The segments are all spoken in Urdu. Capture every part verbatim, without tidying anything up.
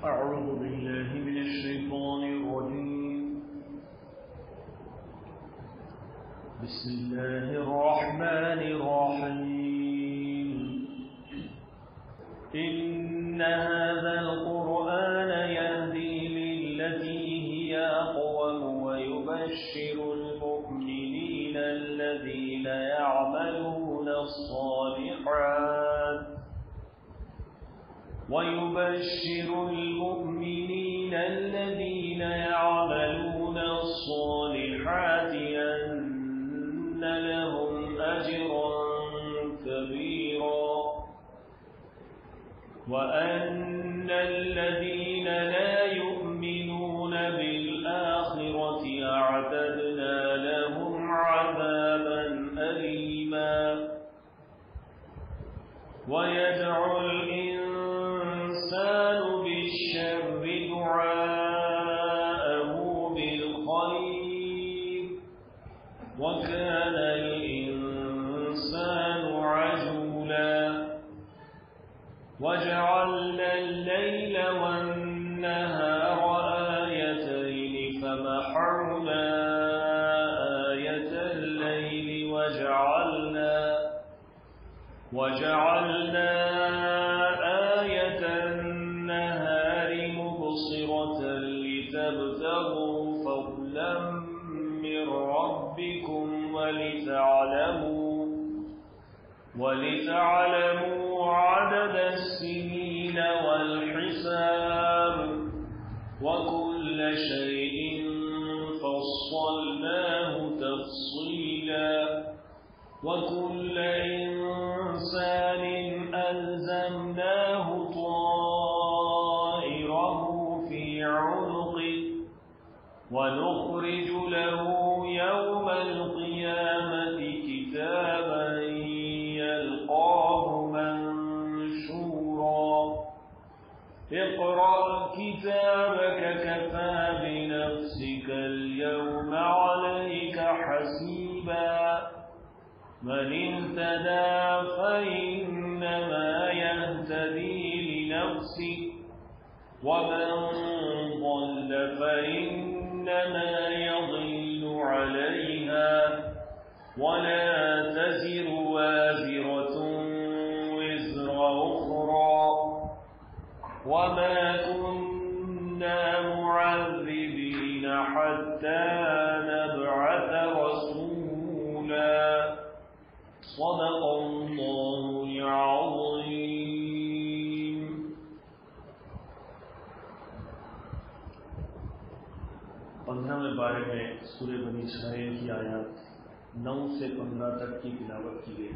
أعوذ بالله من الشيطان الرجيم. بسم الله الرحمن الرحيم. إن هذا القرآن يهدي للتي هي أقوم ويبشر المؤمنين الذين يعملون الصالحات ويبشر المؤمنين الذين يعملون الصالحات أن لهم أجرا كبيرا وأن الذين لا يؤمنون بالآخرة أعتدنا لهم عذابا أليما. ويدعو الإنسان بالشر دعاءه بالخير وكان الإنسان عجولا. وجعلنا الليل والنهار آيتين فمحونا آية الليل وجعلنا وجعلنا آية النهار مبصرة لتبتغوا فضلا من ربكم ولتعلموا ولتعلموا عدد السنين والحساب وكل شيء فصلناه تفصيلا. وكل إنسان ألزمناه طائره في عنقه ونخرج له يوم القيامة كتابا يلقاه منشورا. اقرأ كتابك كفى بنفسك اليوم عليك حسيبا. من اهتدى فإنما يهتدي لنفسه ومن ضل فإنما يضل عليها ولا تزر وازرة وزر أخرى وما كنا معذبين حتى نبعث رسولا. صدق الله العظيم. پندرہویں بارے میں سورہ بنی اسرائیل کی آیات نو سے پندرہ تک کی تلاوت کی گئی.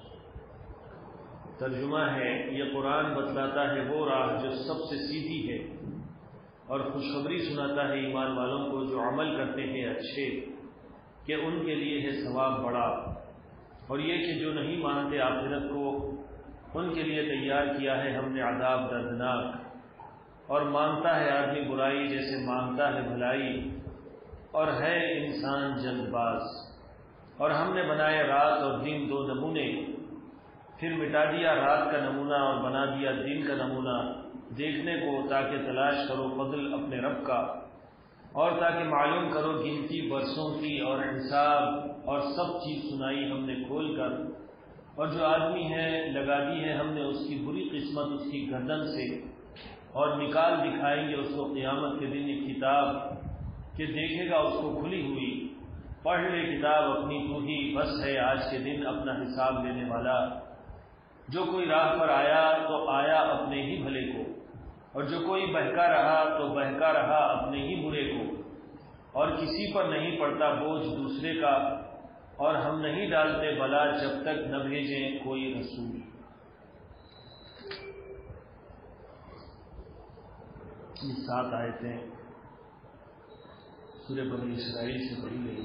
ترجمہ ہے، یہ قرآن بتلاتا ہے وہ راہ جو سب سے سیدھی ہے اور خوشخبری سناتا ہے ایمان والوں کو جو عمل کرتے ہیں اچھے کہ ان کے لیے ہے ثواب بڑا، اور یہ کہ جو نہیں مانتے آخرت کو ان کے لیے تیار کیا ہے ہم نے عذاب دردناک. اور مانتا ہے آدمی برائی جیسے مانتا ہے بھلائی، اور ہے انسان جلد باز. اور ہم نے بنائے رات اور دن دو نمونے، پھر مٹا دیا رات کا نمونہ اور بنا دیا دن کا نمونہ دیکھنے کو، تاکہ تلاش کرو فضل اپنے رب کا اور تاکہ معلوم کرو گنتی برسوں کی اور حساب. اور سب چیز سنائی ہم نے کھول کر، اور جو آدمی ہے لگا دی ہے ہم نے اس کی بری قسمت اس کی گردن سے، اور نکال دکھائیں گے اس کو قیامت کے دن ایک کتاب کہ دیکھے گا اس کو کھلی ہوئی. پڑھ لے کتاب اپنی تو ہی، بس ہے آج کے دن اپنا حساب لینے والا. جو کوئی راہ پر آیا تو آیا اپنے ہی بھلے کو، اور جو کوئی بہکا رہا تو بہکا رہا اپنے ہی برے کو. اور کسی پر نہیں پڑتا بوجھ دوسرے کا، اور ہم نہیں ڈالتے بلا جب تک نہ بھیجیں کوئی رسول. یہ سات آیتیں سورہ بنی اسرائیل سے پڑھی گئی.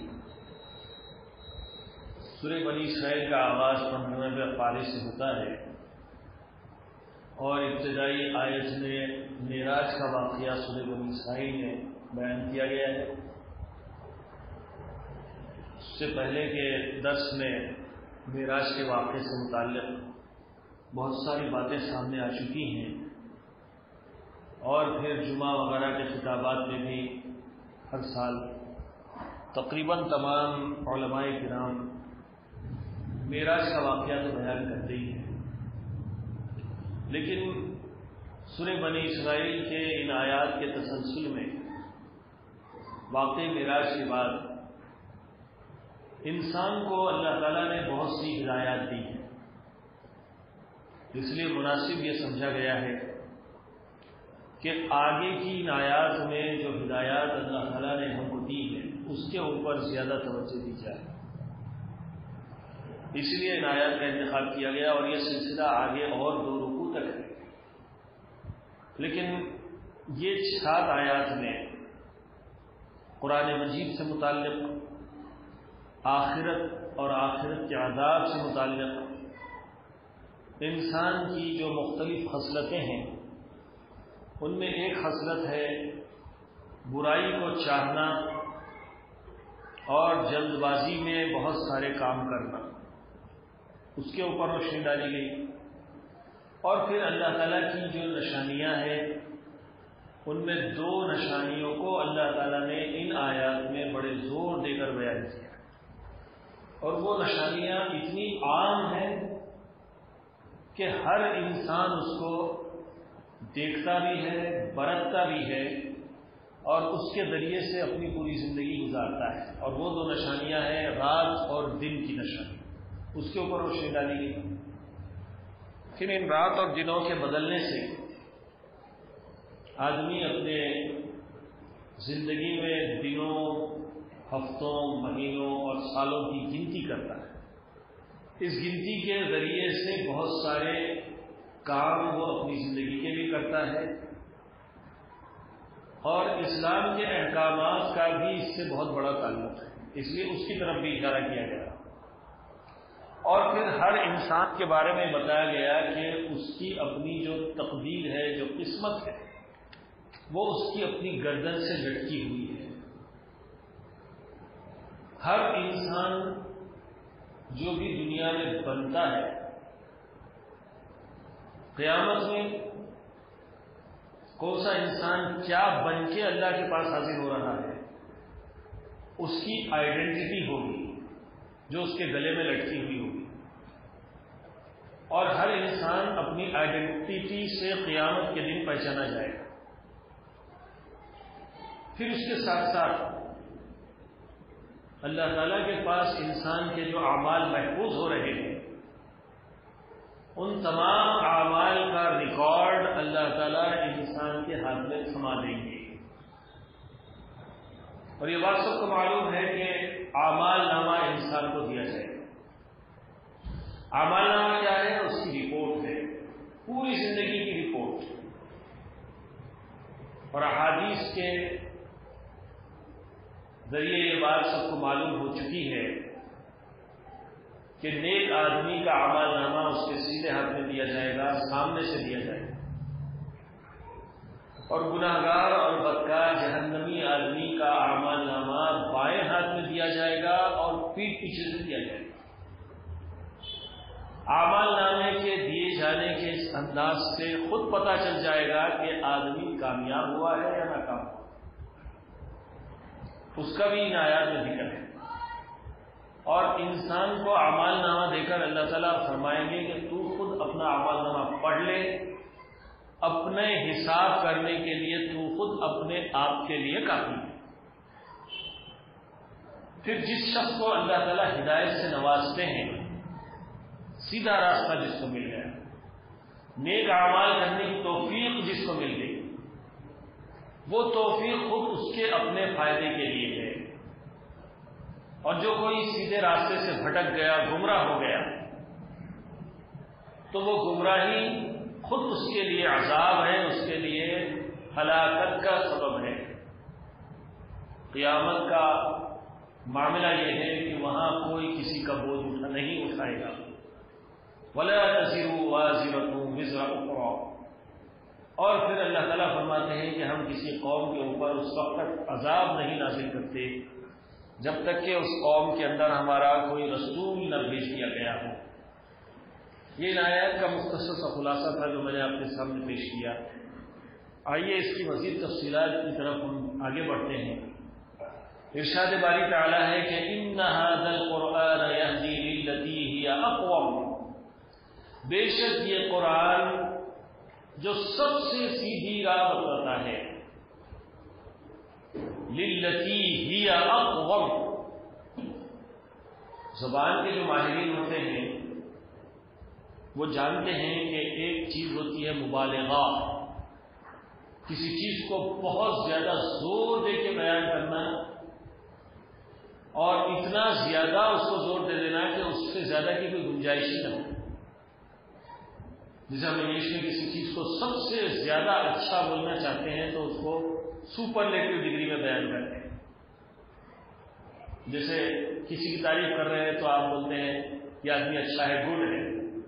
سورہ بنی اسرائیل کا آغاز پندرہویں پارے سے ہوتا ہے اور ابتدائی آیت میں معراج کا واقعہ سورہ بنی اسرائیل میں بیان کیا گیا ہے. اس سے پہلے کے درس میں معراج کے واقعے سے متعلق بہت ساری باتیں سامنے آ چکی ہیں اور پھر جمعہ وغیرہ کے خطابات میں بھی ہر سال تقریباً تمام علماء کرام معراج کا واقعہ تو بیان کرتے ہی ہیں، لیکن سورہ بنی اسرائیل کے ان آیات کے تسلسل میں واقع معراج کے بعد انسان کو اللہ تعالیٰ نے بہت سی ہدایات دی ہیں، اس لیے مناسب یہ سمجھا گیا ہے کہ آگے کی ان آیات میں جو ہدایات اللہ تعالیٰ نے ہم کو دی ہے اس کے اوپر زیادہ توجہ دی جائے، اس لیے ان آیات کا انتخاب کیا گیا اور یہ سلسلہ آگے اور دو رکوع تک ہے۔ لیکن یہ سات آیات میں قرآن مجید سے متعلق، آخرت اور آخرت کے عذاب سے متعلق انسان کی جو مختلف خصلتیں ہیں ان میں ایک خصلت ہے برائی کو چاہنا اور جلد بازی میں بہت سارے کام کرنا، اس کے اوپر روشنی ڈالی گئی، اور پھر اللہ تعالیٰ کی جو نشانیاں ہیں ان میں دو نشانیوں کو اللہ تعالیٰ نے ان آیات میں بڑے زور دے کر بیان کیا، اور وہ نشانیاں اتنی عام ہیں کہ ہر انسان اس کو دیکھتا بھی ہے، برتتا بھی ہے اور اس کے ذریعے سے اپنی پوری زندگی گزارتا ہے، اور وہ دو نشانیاں ہیں رات اور دن کی نشانی، اس کے اوپر روشنی ڈالی گئی۔ پھر ان رات اور دنوں کے بدلنے سے آدمی اپنے زندگی میں دنوں، ہفتوں، مہینوں اور سالوں کی گنتی کرتا ہے، اس گنتی کے ذریعے سے بہت سارے کام وہ اپنی زندگی کے بھی کرتا ہے، اور اسلام کے احکامات کا بھی اس سے بہت بڑا تعلق ہے، اس لیے اس کی طرف بھی اشارہ کیا گیا، اور پھر ہر انسان کے بارے میں بتایا گیا کہ اس کی اپنی جو تقدیر ہے، جو قسمت ہے، وہ اس کی اپنی گردن سے لٹکی ہوئی ہے۔ ہر انسان جو بھی دنیا میں بنتا ہے، قیامت میں کون سا انسان کیا بن کے اللہ کے پاس حاضر ہو رہا ہے، اس کی آئیڈینٹی ہوگی جو اس کے گلے میں لٹکی ہوئی ہوگی، اور ہر انسان اپنی آئیڈینٹی سے قیامت کے دن پہچانا جائے گا۔ پھر اس کے ساتھ ساتھ اللہ تعالیٰ کے پاس انسان کے جو اعمال محفوظ ہو رہے ہیں ان تمام اعمال کا ریکارڈ اللہ تعالیٰ انسان کے ہاتھ میں تھما دیں گے، اور یہ بات سب کو معلوم ہے کہ اعمال نامہ انسان کو دیا جائے گا۔ اعمال نامہ کیا ہے؟ اس کی رپورٹ ہے، پوری زندگی کی رپورٹ، اور احادیث کے ذریعے یہ بات سب کو معلوم ہو چکی ہے کہ نیک آدمی کا اعمال نامہ اس کے سیدھے ہاتھ میں دیا جائے گا، سامنے سے دیا جائے گا، اور گناہگار اور بدکار جہنمی آدمی کا اعمال نامہ بائیں ہاتھ میں دیا جائے گا اور پیٹھ پیچھے سے دیا جائے گا۔ اعمال نامے کے دیے جانے کے اس انداز سے خود پتہ چل جائے گا کہ آدمی کامیاب ہوا ہے یا ناکام ہوا، اس کا بھی ان آیات میں ذکر ہے، اور انسان کو اعمال نامہ دے کر اللہ تعالیٰ فرمائیں گے کہ تو خود اپنا اعمال نامہ پڑھ لے، اپنے حساب کرنے کے لیے تو خود اپنے آپ کے لیے کافی ہے۔ پھر جس شخص کو اللہ تعالیٰ ہدایت سے نوازتے ہیں، سیدھا راستہ جس کو مل گیا، نیک اعمال کرنے کی توفیق جس کو مل گئی، وہ توفیق خود اس کے اپنے فائدے کے لیے ہے، اور جو کوئی سیدھے راستے سے بھٹک گیا، گمراہ ہو گیا، تو وہ گمراہی خود اس کے لیے عذاب ہے، اس کے لیے ہلاکت کا سبب ہے۔ قیامت کا معاملہ یہ ہے کہ وہاں کوئی کسی کا بوجھ اٹھا نہیں اٹھائے گا، وَلَا تَزِرُ وَازِرَةٌ وِزْرَ أُخْرَىٰ، اور پھر اللہ تعالیٰ فرماتے ہیں کہ ہم کسی قوم کے اوپر اس وقت تک عذاب نہیں نازل کرتے جب تک کہ اس قوم کے اندر ہمارا کوئی رسول نہ بھیج دیا گیا ہو۔ یہ آیات کا مختصر سا خلاصہ تھا جو میں نے آپ کے سامنے پیش کیا۔ آئیے اس کی مزید تفصیلات کی طرف ہم آگے بڑھتے ہیں۔ ارشاد باری تعالی ہے کہ ان ھذا القرآن یہدی للتی ہی اقوم، بے شک یہ قرآن جو سب سے سیدھی راہ بتاتا ہے، للتی ہی اقوم، زبان کے جو ماہرین ہوتے ہیں وہ جانتے ہیں کہ ایک چیز ہوتی ہے مبالغہ، کسی چیز کو بہت زیادہ زور دے کے بیان کرنا اور اتنا زیادہ اس کو زور دے دینا کہ اس سے زیادہ کی کوئی گنجائش ہی نہ ہو۔ جیسے ہم انگلش میں کسی چیز کو سب سے زیادہ اچھا بولنا چاہتے ہیں تو اس کو سپرلیٹو ڈگری میں بیان کرتے ہیں۔ جیسے کسی کی تعریف کر رہے ہیں تو آپ بولتے ہیں یہ آدمی اچھا ہے، گڈ ہے۔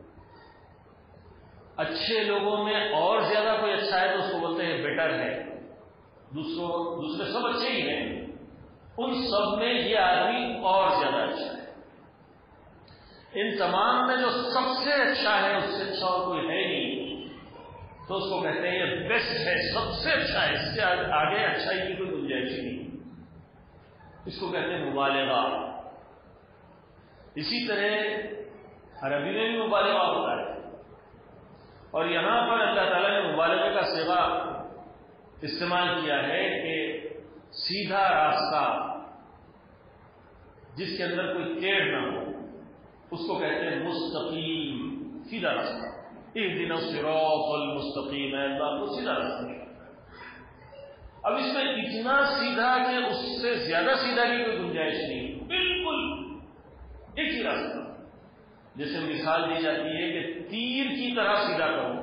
اچھے لوگوں میں اور زیادہ کوئی اچھا ہے تو اس کو بولتے ہیں بیٹر ہے۔ دوسروں دوسرے سب اچھے ہی ہیں، ان سب میں یہ آدمی اور زیادہ اچھا ہے۔ ان تمام میں جو سب سے اچھا ہے اس سے اچھا اور کوئی ہے نہیں، تو اس کو کہتے ہیں یہ بیسٹ ہے، سب سے اچھا ہے، اس سے آگے اچھائی کی کوئی گنجائش نہیں، اس کو کہتے ہیں مبالغہ۔ اسی طرح عربی میں بھی مبالغہ ہوتا ہے، اور یہاں پر اللہ تعالیٰ نے مبالغے کا صیغہ استعمال کیا ہے کہ سیدھا راستہ جس کے اندر کوئی ٹیڑھ نہ ہو اس کو کہتے ہیں مستقیم، سیدھا راستہ۔ اہدنا الصراط المستقیم، ہے اللہ کو سیدھا راستہ۔ اب اس میں اتنا سیدھا کہ اس سے زیادہ سیدھا کی کوئی گنجائش نہیں، بالکل ایک ہی راستہ۔ جیسے مثال دی جاتی ہے کہ تیر کی طرح سیدھا کرو۔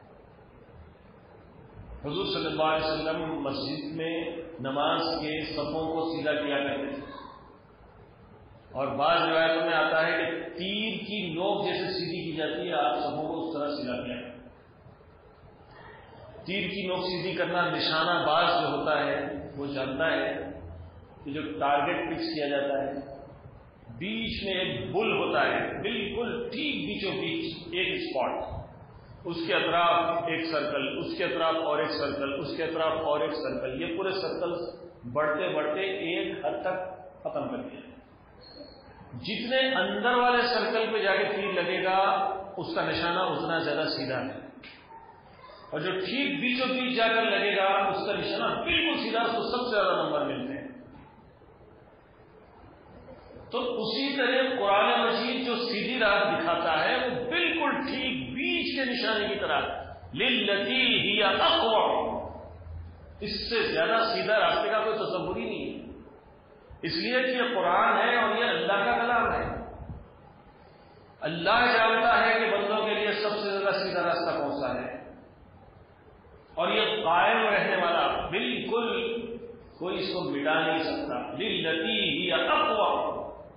حضور صلی اللہ علیہ وسلم مسجد میں نماز کے صفوں کو سیدھا کیا کرتے تھے، اور بعض روایتوں میں آتا ہے کہ تیر کی نوک جیسے سیدھی کی جاتی ہے آپ صفوں کو اس طرح سیدھا کیا کرتے۔ تیر کی نوک سیدھی کرنا، نشانہ باز جو ہوتا ہے وہ جانتا ہے کہ جو ٹارگٹ فکس کیا جاتا ہے بیچ میں ایک بل ہوتا ہے، بالکل ٹھیک بیچوں بیچ ایک اسپاٹ، اس کے اطراف ایک سرکل، اس کے اطراف اور ایک سرکل، اس کے اطراف اور ایک سرکل، یہ پورے سرکل بڑھتے بڑھتے ایک حد تک ختم کر دیا۔ جتنے اندر والے سرکل پہ جا کے تیر لگے گا اس کا نشانہ اتنا زیادہ سیدھا ہے، اور جو ٹھیک بیچوں بیچ جا کر لگے گا اس کا نشانہ بالکل سیدھا، اس کو سب سے زیادہ نمبر ملتے ہیں۔ تو اسی طرح قرآن مجید جو سیدھی راہ دکھاتا ہے وہ بالکل ٹھیک بیچ کے نشانے کی طرح، للتی ہی اقوم، اس سے زیادہ سیدھا راستے کا کوئی تصور ہی نہیں ہے، اس لیے کہ یہ قرآن ہے اور یہ اللہ کا کلام ہے۔ اللہ جانتا ہے کہ بندوں کے لیے سب سے زیادہ سیدھا راستہ کون سا ہے، اور یہ قائم رہنے والا، بالکل کوئی اس کو مٹا نہیں سکتا۔ للتی ہی اقوم،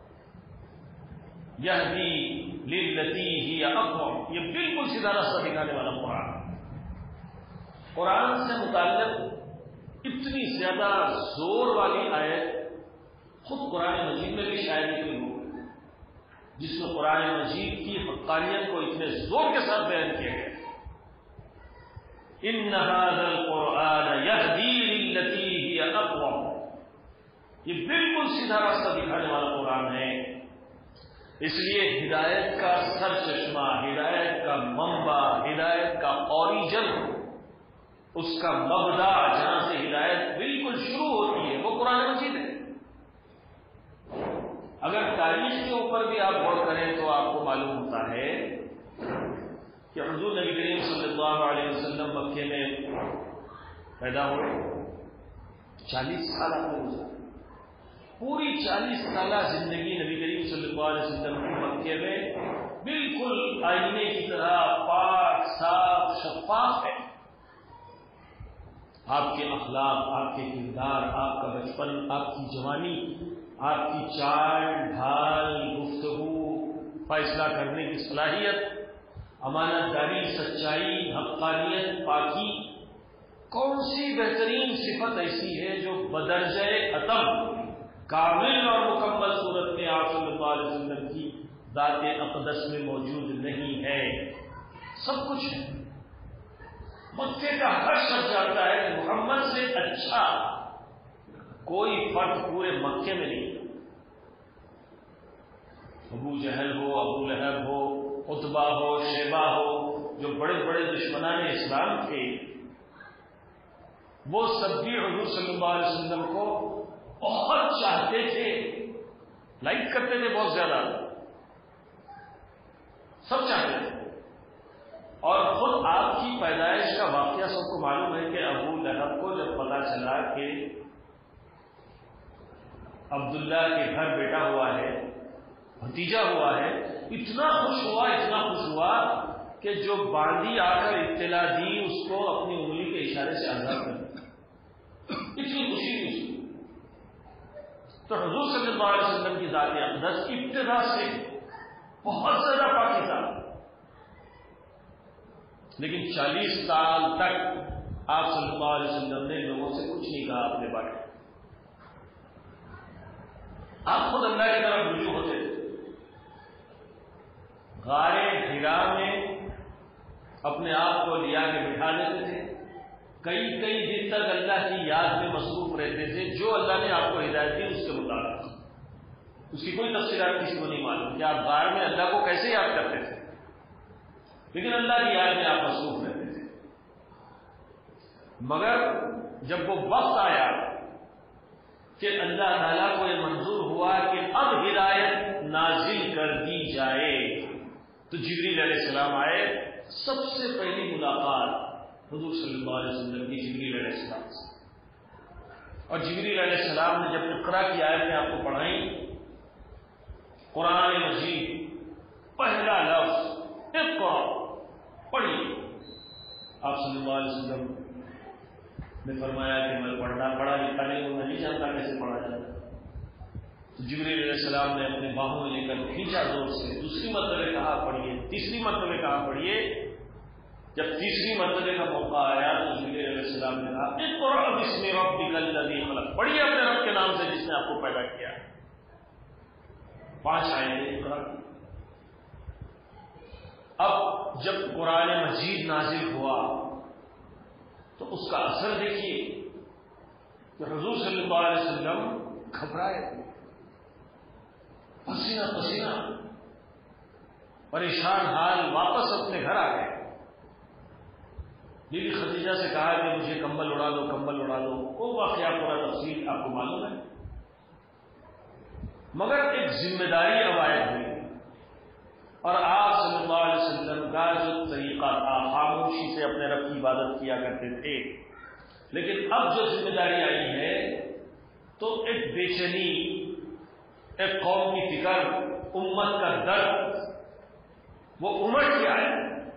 یہدی للتی ہی اقوم، یہ بالکل سیدھا راستہ دکھانے والا قرآن۔ قرآن سے متعلق اتنی زیادہ زور والی آیت خود قرآن مجید میں بھی شاید نہیں ہو جس میں قرآن مجید کی حقانیت کو اتنے زور کے ساتھ بیان کیا گیا۔ ان ھذا القرآن یہدی للتی ہی اقوم، یہ بالکل سیدھا راستہ دکھانے والا قرآن ہے۔ اس لیے ہدایت کا سر چشمہ، ہدایت کا منبع، ہدایت کا اوریجن، اس کا مبدا جہاں سے ہدایت بالکل شروع ہوتی ہے وہ قرآن مجید ہے۔ اگر تاریخ کے اوپر بھی آپ غور کریں تو آپ کو معلوم ہوتا ہے کہ حضور نبی کریم صلی اللہ علیہ وسلم مکے میں پیدا ہوئے، چالیس سال آپ نے گزارے، پوری چالیس سالہ زندگی نبی کریم صلی اللہ علیہ وسلم کی مکے میں بالکل آئینے کی طرح پاک صاف شفاف ہے۔ آپ کے اخلاق، آپ کے کردار، آپ کا بچپن، آپ کی جوانی، آپ کی چال ڈھال، گفتگو، فیصلہ کرنے کی صلاحیت، امانت داری، سچائی، حقانیت، پاکی، کون سی بہترین صفت ایسی ہے جو بدرجہ اتم کامل اور مکمل صورت میں آپ صلی اللہ علیہ وسلم کی ذات اقدس میں موجود نہیں ہے؟ سب کچھ ہے، مکے کا ہر شخص جانتا ہے کہ محمد سے اچھا کوئی فرد پورے مکے میں نہیں. ابو جہل ہو، ابو لہب ہو، عتبہ ہو، شیبہ ہو، جو بڑے بڑے دشمنان اسلام تھے، وہ سب بھی حضور صلی اللہ علیہ وسلم کو بہت چاہتے تھے، لائک کرتے تھے بہت زیادہ، سب چاہتے تھے. اور خود آپ کی پیدائش کا واقعہ سب کو معلوم ہے کہ ابو لہب کو جب پتا چلا کہ عبداللہ کے گھر بیٹا ہوا ہے، بھتیجا ہوا ہے، اتنا خوش ہوا اتنا خوش ہوا کہ جو باندھی آ کر اطلاع دی اس کو اپنی انگلی کے اشارے سے آزاد کر دیا. اتنی خوشی ہوئی. تو حضور صلی اللہ علیہ وسلم کی ذات اقدس ابتدا سے بہت زیادہ پاکیزہ، لیکن چالیس سال تک آپ صلی اللہ علیہ وسلم نے لوگوں سے کچھ نہیں کہا اپنے بارے میں. آپ خود اللہ کی طرف رجوع ہوتے تھے. غار حرا میں اپنے آپ کو لیا کے بٹھا دیتے تھے، کئی کئی دن تک اللہ کی یاد میں مصروف رہتے تھے. جو اللہ نے آپ کو ہدایت دی اس کے مطابق، اس کی کوئی تفصیلات کسی کو نہیں معلوم کہ آپ غار میں اللہ کو کیسے یاد کرتے تھے، لیکن اللہ کی یاد میں آپ مصروف رہتے تھے. مگر جب وہ وقت آیا کہ اللہ تعالیٰ کو یہ منظور ہوا کہ اب ہدایت نازل کر دی جائے، تو جبریل علیہ السلام آئے. سب سے پہلی ملاقات حضور صلی اللہ علیہ وسلم کی جبریل علیہ السلام سے. اور جبریل علیہ السلام نے جب اقرا کی آیتیں آپ کو پڑھائیں، قرآن مجید پہلا لفظ اقرا پڑھیے، آپ صلی اللہ علیہ وسلم نے فرمایا کہ میں پڑھنا پڑھا لکھا نہیں ہوں، میں نہیں جانتا کیسے پڑھا جائے. تو جبریل علیہ السلام نے اپنے باہوں میں لے کر کھینچا زور سے. دوسری مرتبہ کہا پڑھیے، تیسری مرتبہ کہا پڑھیے. جب تیسری مرتبہ کا موقع آیا تو جبریل علیہ السلام نے کہا اقرأ باسم ربک الذی خلق، پڑھیے اپنے رب کے نام سے جس نے آپ کو پیدا کیا. پانچ آیتیں اقرأ. اب جب قرآن مجید نازل ہوا تو اس کا اثر دیکھیے کہ حضور صلی اللہ علیہ وسلم گھبرائے، پسینہ پسینہ، پریشان حال، واپس اپنے گھر آ گئے. بی بی خدیجہ سے کہا کہ مجھے کمبل اڑا دو کمبل اڑا دو. وہ واقعہ پورا تفصیل آپ کو معلوم ہے. مگر ایک ذمہ داری اب عائد ہوئی، اور آپ صلی اللہ علیہ وسلم کا جو طریقہ تھا خاموشی سے اپنے رب کی عبادت کیا کرتے تھے، لیکن اب جو ذمہ داری آئی ہے تو ایک بے چینی، ایک قوم کی فکر، امت کا درد وہ امٹ کے آئے.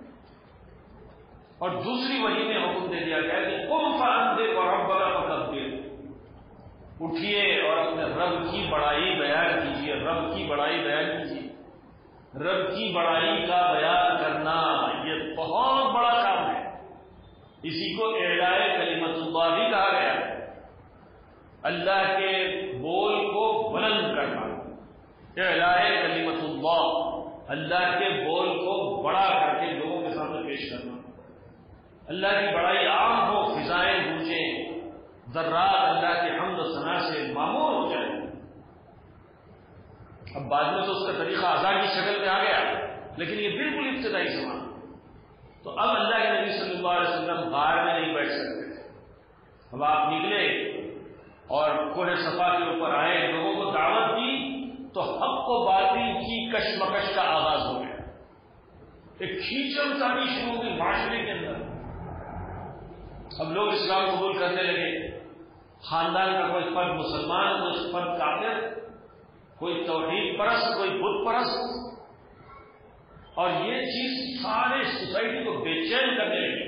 اور دوسری وحی میں حکم دے دیا گیا کہ قم فانذر وربک فکبر، اٹھیے اور اپنے رب کی بڑائی بیان کیجیے. رب کی بڑائی بیان کیجیے. رب کی بڑائی کا بیان کرنا یہ بہت بڑا کام ہے. اسی کو اعلاء کلمت اللہ بھی کہا گیا ہے. اللہ کے بول کو بلند کرنا، اعلاء کلمت اللہ، اللہ کے بول کو بڑا کر کے لوگوں کے سامنے پیش کرنا. اللہ کی بڑائی عام ہو، فضائیں گونجیں، ذرات اللہ کے حمد و ثنا سے معمور ہو جائے. اب بعد میں تو اس کا طریقہ آزاد کی شکل میں آ گیا، لیکن یہ بالکل ابتدائی زمان. تو اب اللہ کے نبی صلی اللہ علیہ وسلم غار میں نہیں بیٹھ سکتے تھے. اب آپ نکلے اور کوہ صفا کے اوپر آئے، لوگوں کو دعوت دی، تو حق و باطل کی کشمکش کا آغاز ہو گیا. ایک کھینچن سانی شروع ہوئی معاشرے کے اندر. اب لوگ اسلام قبول کرنے لگے. خاندان کا کوئی فرد مسلمان، کوئی فرد کافر، کوئی توحید پرست، کوئی بت پرست. اور یہ چیز سارے سوسائٹی کو بے چین کرنے لگی.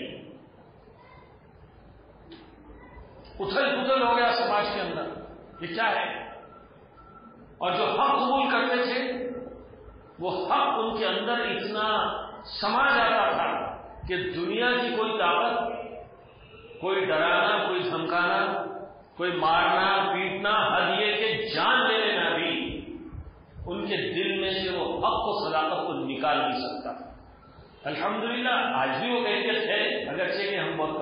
اتھل پتھل ہو گیا سماج کے اندر، یہ کیا ہے؟ اور جو حق قبول کرتے تھے وہ حق ان کے اندر اتنا سما جاتا تھا کہ دنیا کی کوئی طاقت، کوئی ڈرانا، کوئی دھمکانا، کوئی مارنا پیٹنا، حد یہ کہ جان لے لینا بھی ان کے دل میں سے وہ حق و صداقت کو نکال نہیں سکتا. الحمدللہ آج بھی وہ کہتے تھے، اگرچہ کہ ہم بہت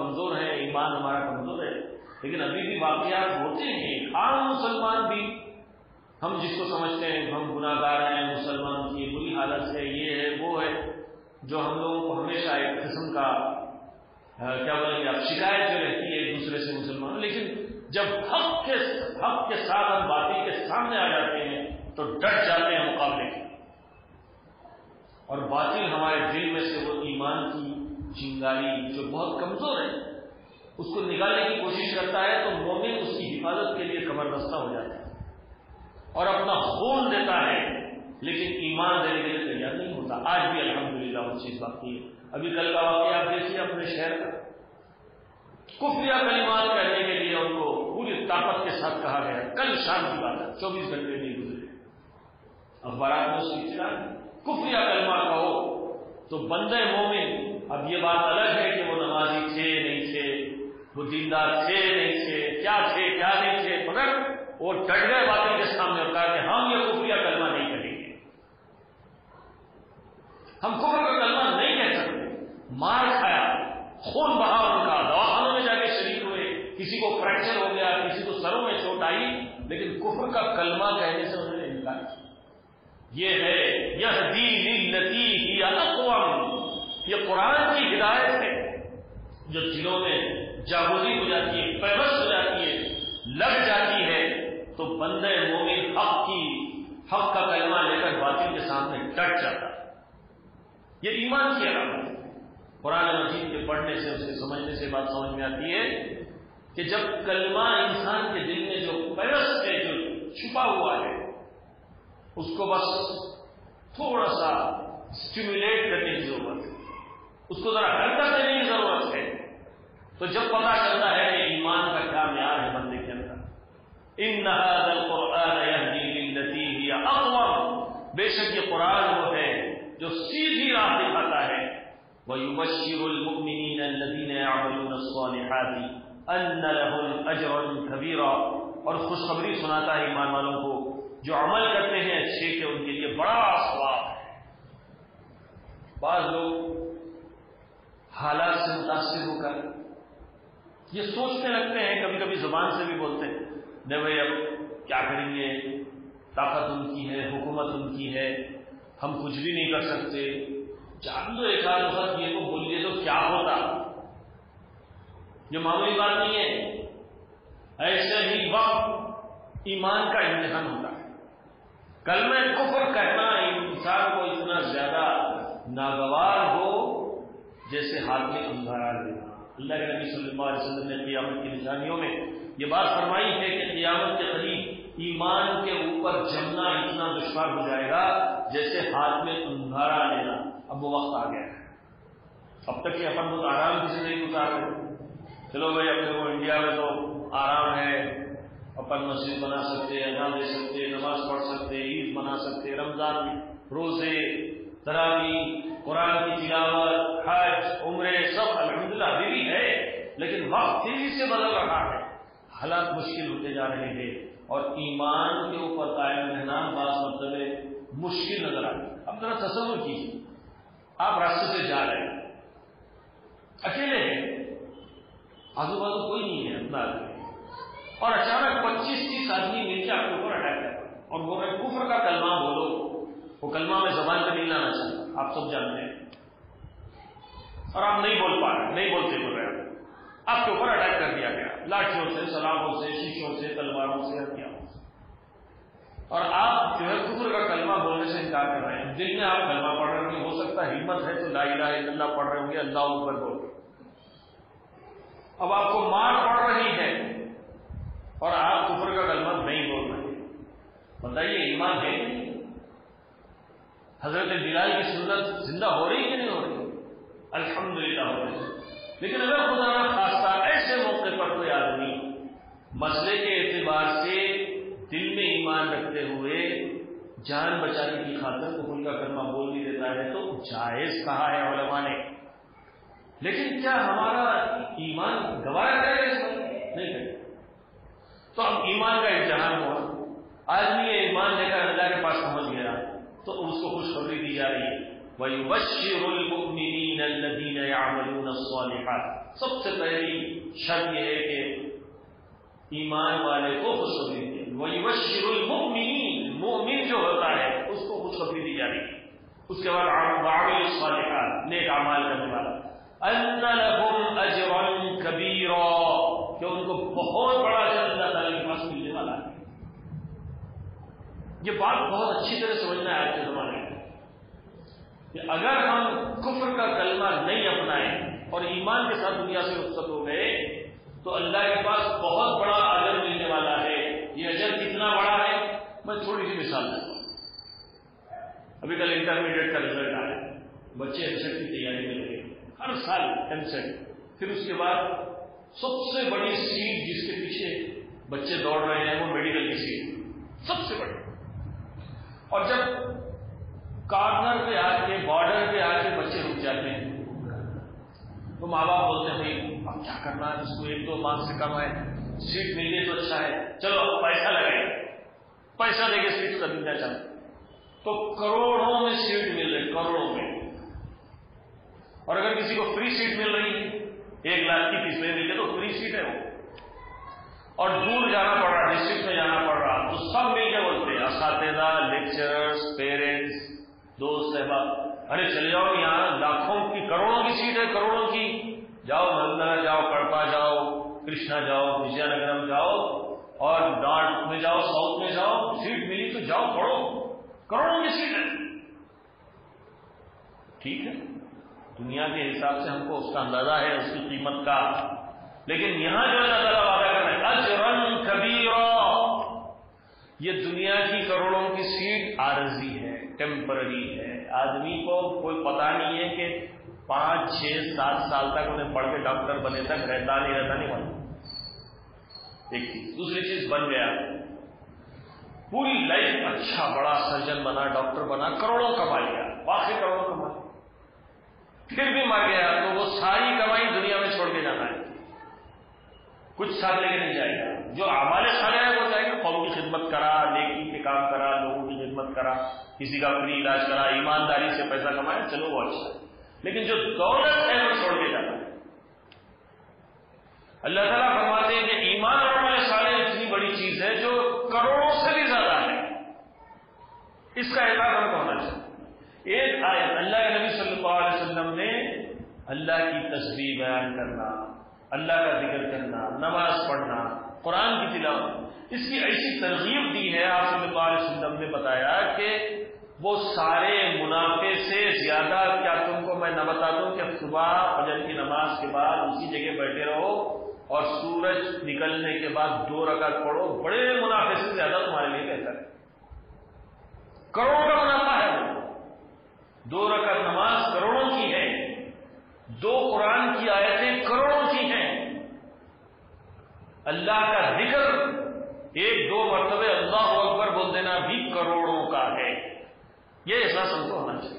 ایمان ہمارا کمزور ہے، لیکن ابھی بھی واقعات ہوتے ہیں. عام مسلمان بھی، ہم جس کو سمجھتے ہیں ہم گناہ گار ہیں، مسلمان کی بری حالت ہے، یہ ہے وہ ہے، جو ہم لوگوں کو ہمیشہ ایک قسم کا کیا بولیں گے اب شکایت جو رہتی ہے ایک دوسرے سے مسلمانوں. لیکن جب حق کے حق کے ساتھ ہم باطل کے سامنے آ جاتے ہیں تو ڈٹ جاتے ہیں مقابلے کے، اور باطل ہمارے دل میں سے وہ ایمان کی چنگاری جو بہت کمزور ہے اس کو نکالنے کی کوشش کرتا ہے، تو مومن اس کی حفاظت کے لیے کمر بستہ ہو جاتا ہے اور اپنا خون دیتا ہے، لیکن ایمان دینے کے لیے تیار نہیں ہوتا. آج بھی الحمدللہ وہ چیز باقی ہے. ابھی کل کا واقعہ آپ دیکھیے اپنے شہر کا، کفریہ کلمات کہنے کے لیے ان کو پوری طاقت کے ساتھ کہا گیا. کل شام کی بات ہے، چوبیس گھنٹے نہیں گزرے، اخبارات میں اس کی اطلاع کفریہ کلمہ کہو تو بندے مومن. اب یہ بات الگ ہے کہ وہ نمازی تھے نہیں تھے، وہ دیندار تھے نہیں تھے، کیا تھے کیا نہیں تھے، مگر وہ ڈٹ گئے باطل کے سامنے اور کہا کہ ہم یہ کفریہ کلمہ نہیں کہیں گے، ہم کفر کا کلمہ نہیں کہہ سکتے. مار کھایا، خون بہا ان کا، دواخانوں میں جا کے شریک ہوئے، کسی کو فریکچر ہو گیا، کسی کو سروں میں چوٹ آئی، لیکن کفر کا کلمہ کہنے سے انہوں نے انکار کیا. یہ ہے یہدی للتی ہی اقوم، یہ قرآن کی ہدایت ہے جو دلوں میں جاگوری ہو جاتی ہے، پیوست ہو جاتی ہے، لگ جاتی ہے، تو بندے مومن حق کی حق کا کلمہ لے کر باطل کے سامنے ڈٹ جاتا ہے. یہ ایمان کی علامت ہے. قرآن مجید کے پڑھنے سے، اس کے سمجھنے سے بات سمجھ میں آتی ہے کہ جب کلمہ انسان کے دل میں جو پیوست ہے، جو چھپا ہوا ہے، اس کو بس تھوڑا سا اسٹیمولیٹ کرنے کی ضرورت ہے، اس کو ذرا ہلکا کرنے کی ضرورت ہے، تو جب پتا چلتا ہے کہ ایمان کا کیا معیار ہے بندے کے اندر. ان ھذا القرآن یہدی للتی ہی اقوم، بے شک یہ قرآن وہ ہے جو سیدھی راہ دکھاتا ہے. وَيُبَشِّرُ الْمُؤْمِنِينَ الَّذِينَ يَعْمَلُونَ الصَّالِحَاتِ أَنَّ لَهُمْ أَجْرًا كَبِيرًا، اور خوشخبری سناتا ہے ایمان والوں کو جو عمل کرتے ہیں اچھے کہ ان کے لیے بڑا ثواب ہے. بعض لوگ حالات سے متاثر ہو کر یہ سوچنے لگتے ہیں، کبھی کبھی زبان سے بھی بولتے ہیں نہیں بھائی اب کیا کریں گے، طاقت ان کی ہے، حکومت ان کی ہے، ہم کچھ بھی نہیں کر سکتے. جان دو ایک آدھ وقت یہ کو بولیے تو کیا ہوتا، یہ معمولی بات نہیں ہے. ایسے ہی وقت ایمان کا امتحان ہوتا ہے. کلمہ کفر کہنا انسان کو اتنا زیادہ ناگوار ہو جیسے ہاتھ میں انگارا لینا. اللہ کے نبی صلی اللہ علیہ وسلم نے قیامت کی نشانیوں میں یہ بات فرمائی ہے کہ قیامت کے قریب ایمان کے اوپر جمنا اتنا دشوار ہو جائے گا جیسے ہاتھ میں انگارا لینا. اب وہ وقت آ گیا ہے. اب تک کہ اپن بہت آرام کی زندگی گزار رہے ہیں. چلو بھائی اپنے کو انڈیا میں تو آرام ہے، اپن مسجد بنا سکتے، اذان دے سکتے، نماز پڑھ سکتے، عید بنا سکتے، رمضان روزے، تراویح، قرآن کی تلاوت، حج، عمرے سب الحمدللہ ابھی بھی ہے، لیکن وقت تیزی سے بدل رہا ہے، حالات مشکل ہوتے جا رہے ہیں اور ایمان کے اوپر قائم رہنا بعض مطلب مشکل نظر آتی ہے. اب ذرا تصور کیجیے، آپ راستے سے جا رہے ہیں، اکیلے ہیں، آزو بازو کوئی نہیں ہے اپنا آدمی، اور اچانک پچیس تیس آدمی مل کے آپ کے اوپر اٹیک کرتے اور بول رہے کفر کا کلمہ بولو. وہ کلمہ میں زبان پہ نہیں لانا چاہتا، آپ سب جانتے ہیں، اور آپ نہیں بول پا رہے، نہیں بولتے بول رہے، آپ کے اوپر اٹیک کر دیا گیا لاٹھیوں سے، سلاموں سے، شیشوں سے، تلواروں سے، ہتھیاروں سے، اور آپ جو ہے کفر کا کلمہ بولنے سے انکار کر رہے ہیں. دل میں آپ کلمہ پڑھ رہے ہوں گے، ہو سکتا ہے ہمت ہے تو لا الہ الا اللہ پڑھ رہے ہوں گے، اللہ اکبر بول رہے. اب آپ کو مار پڑ رہی ہے اور آپ کفر کا کلمہ نہیں بول رہے، بتائیے ایمان ہے؟ حضرت بلال کی سنت زندہ ہو رہی کہ نہیں ہو رہی؟ الحمدللہ ہو رہی ہے. لیکن اگر خدا نہ خواستہ ایسے موقع پر کوئی آدمی مسئلے کے اعتبار سے دل میں ایمان رکھتے ہوئے جان بچانے کی خاطر کفر کا کلمہ بول بھی دیتا ہے تو جائز کہا ہے علماء نے. لیکن کیا ہمارا ایمان گوارا کرے گا؟ نہیں کرے. تو اب ایمان کا امتحان ہوا، آدمی یہ ایمان لے کر اللہ کے پاس پہنچ گیا تو اس کو خوشخبری دی جا رہی ہے وَيُبَشِّرُ الْمُؤْمِنِينَ الَّذِينَ يَعْمَلُونَ الصَّالِحَاتِ. سب سے پہلی شرط یہ ہے کہ ایمان والے کو خوشخبری دی. وَيُبَشِّرُ الْمُؤْمِنِينَ، مومن جو ہوتا ہے اس کو خوشخبری دی جا رہی ہے. اس کے بعد وَعَمِلُوا الصَّالِحَاتِ، نیک اعمال کرنے والا، أَنَّ لَهُمْ أَجْرًا كَبِيرًا، کہ ان کو بہت بڑا اجر اللہ تعالیٰ کے پاس ملنے والا ہے. یہ بات بہت اچھی طرح سمجھنا ہے آج کے زمانے میں کہ اگر ہم کفر کا کلمہ نہیں اپنائیں اور ایمان کے ساتھ دنیا سے رخصت ہو گئے تو اللہ کے پاس بہت بڑا اجر ملنے والا ہے. یہ اجر کتنا بڑا ہے میں تھوڑی سی مثال دیتا ہوں. ابھی کل انٹرمیڈیٹ کا رزلٹ آیا، بچے ایم سیٹ کی تیاری میں لگے ہر سال ایم سیٹ. پھر اس کے بعد سب سے بڑی سیٹ جس کے پیچھے بچے دوڑ رہے ہیں وہ میڈیکل کی سیٹ سب سے بڑی. اور جب کارنر پہ آ کے بارڈر پہ آ کے بچے رک جاتے ہیں تو ماں باپ بولتے ہیں بھائی اب کیا کرنا ہے، اس کو ایک دو مارکس سے کم ہے، سیٹ مل گئی تو اچھا ہے، چلو پیسہ لگائے، پیسہ دے کے سیٹ خریدنا چاہتے. تو کروڑوں میں سیٹ مل رہی، کروڑوں میں. اور اگر کسی کو فری سیٹ مل رہی ہے ایک لاکھ کی فیس میں مل گئی تو فری سیٹ ہے وہ، اور دور جانا پڑ رہا، ڈسٹرکٹ میں جانا پڑ رہا، تو سب مل کے بولتے ہیں اساتذہ، لیکچررز، پیرنٹس، دوست احباب، ارے چلے جاؤ یہاں لاکھوں کی کروڑوں کی سیٹ ہے، کروڑوں کی، جاؤ نلندہ جاؤ، کڑپا جاؤ، کرشنا جاؤ، وجیا نگرم جاؤ، اور نارتھ میں جاؤ، ساؤتھ میں جاؤ، سیٹ ملی تو جاؤ پڑھو، کروڑوں کی سیٹ ہے. ٹھیک ہے، دنیا کے حساب سے ہم کو اس کا اندازہ ہے اس کی قیمت کا، لیکن یہاں جو اللہ تعالیٰ وعدہ کر رہے ہیں اجرن کبیرا، یہ دنیا کی کروڑوں کی سیٹ عارضی ہے، ٹیمپرری ہے. آدمی کو کوئی پتا نہیں ہے کہ پانچ چھ سات سال تک انہیں پڑھ کے ڈاکٹر بنے تک رہتا نہیں رہتا نہیں بنا. ایک چیز. دوسری چیز بن گیا، پوری لائف اچھا بڑا سرجن بنا، ڈاکٹر بنا، کروڑوں کما لیا، واقعی کروڑوں کما لیا، پھر بھی مر گیا تو وہ ساری کمائی دنیا میں چھوڑ کے جانا ہے. کچھ سال لے کے نہیں جائے گا. جو اعمال صالحہ ہے وہ جائے گا، قوم کی خدمت کرا، نیکی کے کام کرا، لوگوں کی خدمت کرا، کسی کا فری علاج کرا، ایمانداری سے پیسہ کمایا، چلو وہ اچھا ہے. لیکن جو دولت ہے وہ چھوڑ کے جانا ہے. اللہ تعالیٰ فرماتے ہیں کہ ایمان اور عمل صالح اتنی بڑی چیز ہے جو کروڑوں سے بھی زیادہ ہے. اس کا احساس ہم کو ہونا چاہیے. ایک آیت اللہ کے نبی صلی اللہ علیہ وسلم نے اللہ کی تسبیح بیان کرنا، اللہ کا ذکر کرنا، نماز پڑھنا، قرآن کی تلاوت، اس کی ایسی ترغیب دی ہے. آپ صلی اللہ علیہ وسلم نے بتایا کہ وہ سارے منافع سے زیادہ، کیا تم کو میں نہ بتا دوں کہ صبح فجر کی نماز کے بعد اسی جگہ بیٹھے رہو اور سورج نکلنے کے بعد دو رکعت پڑھو، بڑے منافع سے زیادہ تمہارے لیے بہتر ہے. کروڑوں کا منافع ہے وہ. دو رکعت نماز کروڑوں کی ہے، دو قرآن کی آیتیں کروڑوں کی ہیں، اللہ کا ذکر ایک دو مرتبہ اللہ اکبر بول دینا بھی کروڑوں کا ہے. یہ احساس ہم کو ہونا چاہیے.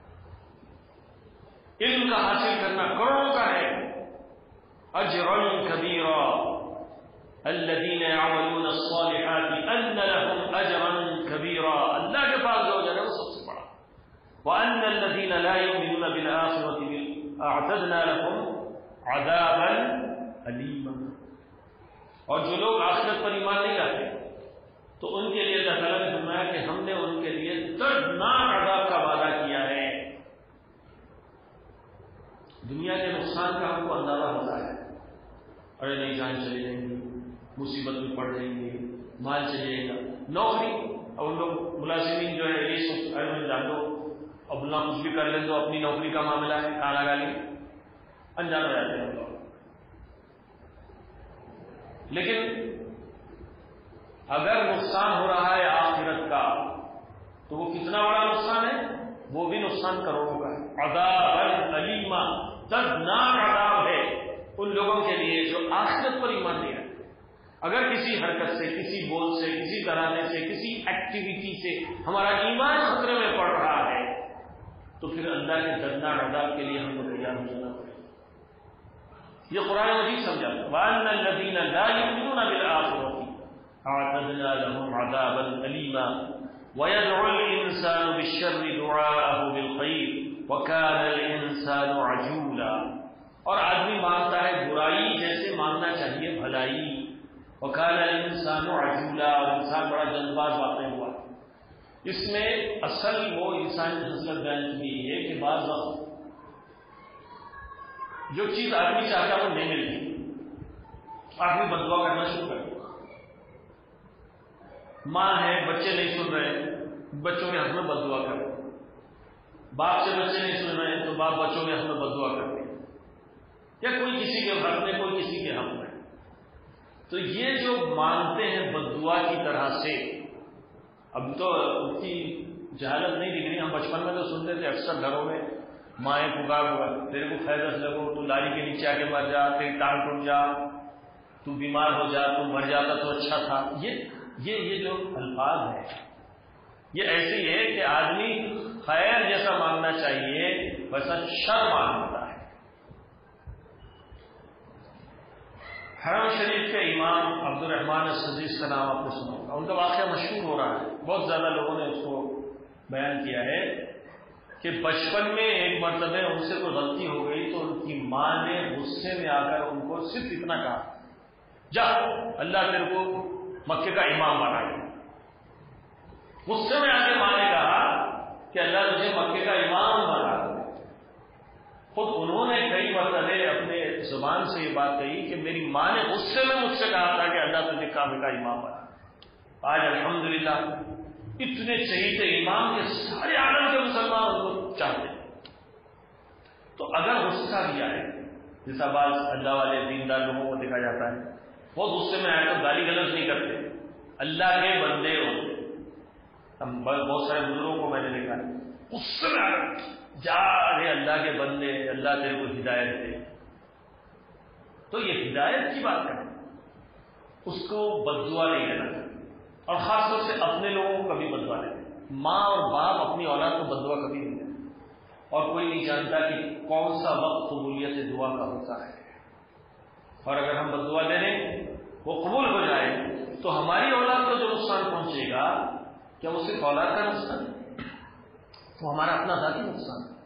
علم کا حاصل کرنا کروڑوں کا ہے. اجرا کبیرا الذین یعملون الصالحات ان لهم اجرا کبیرا، اللہ کے پاس جو ہے وہ سب سے بڑا. وان الذین لا یؤمنون بالآخرۃ اعتدنا لهم عذابا الیما، اور جو لوگ آخرت پر ایمان نہیں لاتے تو ان کے لیے اللہ تعالیٰ نے فرمایا کہ ہم نے ان کے لیے دردناک عذاب کا وعدہ کیا ہے. دنیا کے نقصان کا ہم کو اندازہ ہوتا ہے، ارے نہیں جان چلی جائیں گی، مصیبت میں پڑ جائیں گے، مال چلے گا، نوکری. اور ان لوگ ملازمین جو ہے یہ سوچ ارے جان دو اب نہ کچھ بھی کر لیں تو اپنی نوکری کا معاملہ ہے، کانا گالی انجان ہو جاتے ہیں لوگ. لیکن اگر نقصان ہو رہا ہے آخرت کا تو وہ کتنا بڑا نقصان ہے، وہ بھی نقصان کروڑوں کا ہے. عذاب الیما، دردناک عذاب ہے ان لوگوں کے لیے جو آخرت پر ایمان نہیں رکھتے. اگر کسی حرکت سے، کسی بول سے، کسی ترانے سے، کسی ایکٹیویٹی سے ہمارا ایمان خطرے میں پڑ رہا ہے تو پھر اللہ کے دردناک عذاب کے لیے ہم کو تیار ہو جانا پڑے. یہ قرآن مجید سمجھا. وَأَنَّ الَّذِينَ لَا يُؤْمِنُونَ بِالْآخِرَةِ أَعْتَدْنَا لَهُمْ عَذَابًا أَلِيمًا وَيَدْعُو الْإِنسَانُ بِالشَّرِّ دُعَاءَهُ بِالْخَيْرِ وَكَانَ الْإِنسَانُ عَجُولًا. اور آدمی مانگتا ہے برائی جیسے مانگنا چاہیے بھلائی. وَكَانَ الْإِنسَانُ عَجُولًا، اور انسان بڑا جلد باز واقع ہوا. اس میں اصل وہ انسانی خصلت بیان کی گئی ہے کہ بعض وقت جو چیز آدمی چاہتا ہے وہ نہیں ملتی، آدمی بد دعا کرنا شروع کر دیا. ماں ہے، بچے نہیں سن رہے، بچوں کے حق میں بد دعا کر. باپ سے بچے نہیں سن رہے تو باپ بچوں کے حق میں بد دعا کرتے، یا کوئی کسی کے حق میں، کوئی کسی کے حق میں. تو یہ جو مانتے ہیں بد دعا کی طرح سے، اب تو ان کی جہالت نہیں دکھ رہی. ہم بچپن میں تو سنتے تھے اکثر گھروں میں مائیں پکار ہوا، تیرے کو فیضس لگو، تو لاری کے نیچے آ کے مر جا، تیری ٹانگ ٹوٹ جا، تو بیمار ہو جا، تو مر جاتا تو اچھا تھا. یہ یہ یہ جو الفاظ ہے یہ ایسے ہی ہے کہ آدمی خیر جیسا مانگنا چاہیے ویسا شر مانگتا ہے. حرم شریف کے امام عبد الرحمن السدیس کا نام آپ نے سنا ہوگا. ان کا واقعہ مشہور ہو رہا ہے، بہت زیادہ لوگوں نے اس کو بیان کیا ہے کہ بچپن میں ایک مرتبہ ان سے کوئی غلطی ہو گئی تو ان کی ماں نے غصے میں آ کر ان کو صرف اتنا کہا، جا اللہ تیرے کو مکے کا امام بنائے. غصے میں آ کے ماں نے کہا کہ اللہ تجھے مکے کا امام بنا. خود انہوں نے کئی مرتبہ اپنے زبان سے یہ بات کہی کہ میری ماں نے غصے میں مجھ سے کہا تھا کہ اللہ تجھے کعبے کا امام بنا. آج الحمدللہ اتنے چہیتے امام کے سارے عالم کے مسلمان ان کو چاہتے. تو اگر غصہ بھی آئے، جیسا بعض اللہ والے دیندار لوگوں کو دیکھا جاتا ہے، بہت غصے میں آئے تو گالی گلوچ نہیں کرتے، اللہ کے بندے ہوتے. ہم بہت سارے بزرگوں کو میں نے دیکھا ہے غصے میں آئے، جا رہے اللہ کے بندے، اللہ تیرے کو ہدایت دے. تو یہ ہدایت کی بات ہے، اس کو بد دعا نہیں لینا چاہیے، اور خاص طور سے اپنے لوگوں کو کبھی بد دعا نہیں دینا. ماں اور باپ اپنی اولاد کو بد دعا کبھی نہیں دینا، اور کوئی نہیں جانتا کہ کون سا وقت قبولیت دعا کا ہوتا ہے. اور اگر ہم بد دعا دے دیں وہ قبول ہو جائے تو ہماری اولاد کو جو نقصان پہنچے گا کیا وہ صرف اولاد کا نقصان ہے؟ وہ ہمارا اپنا ذاتی نقصان ہے.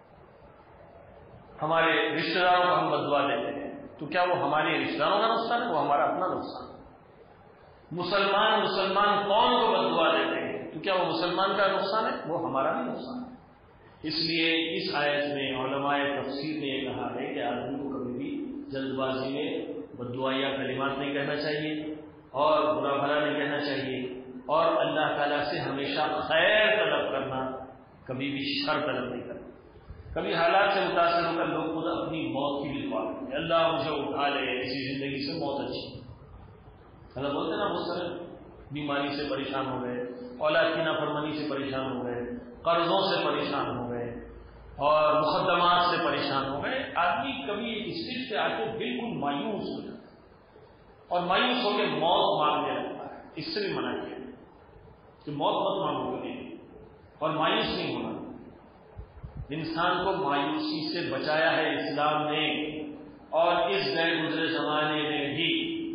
ہمارے رشتے داروں کو ہم بد دعا دیتے ہیں تو کیا وہ ہمارے رشتے داروں کا نقصان ہے؟ وہ ہمارا اپنا نقصان ہے. مسلمان مسلمان قوم کو بد دعا دیتے ہیں تو کیا وہ مسلمان کا نقصان ہے؟ وہ ہمارا بھی نقصان ہے. اس لیے اس آیت میں علماء تفسیر نے یہ کہا ہے کہ آدمی کو کبھی بھی جلد بازی میں بد دعائیہ کلمات نہیں کہنا چاہیے اور برا بھلا نہیں کہنا چاہیے، اور اللہ تعالیٰ سے ہمیشہ خیر طلب کرنا، کبھی بھی شر طلب نہیں کرنا. کبھی حالات سے متاثر ہو کر لوگ خود اپنی موت کی بھی دعا کرتے ہیں، اللہ مجھے اٹھا لے، اسی زندگی سے موت اچھی. اللہ بولتے نا بہت سارے بیماری سے پریشان ہو گئے، اولاد کی نافرمانی سے پریشان ہو گئے، قرضوں سے پریشان ہو گئے، اور مقدمات سے پریشان ہو گئے. آدمی کبھی ایک اسٹیج پہ آ کے بالکل مایوس ہو جاتا ہے اور مایوس ہو کے موت مانگنے لگتا ہے. اس سے بھی منع کیا کہ موت مت مانگو کبھی، اور مایوس نہیں ہونا. انسان کو مایوسی سے بچایا ہے اسلام نے، اور اس گئے گزرے زمانے میں بھی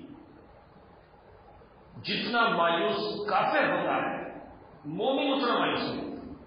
جتنا مایوس کافر ہوتا ہے مومن اتنا مایوس نہیں.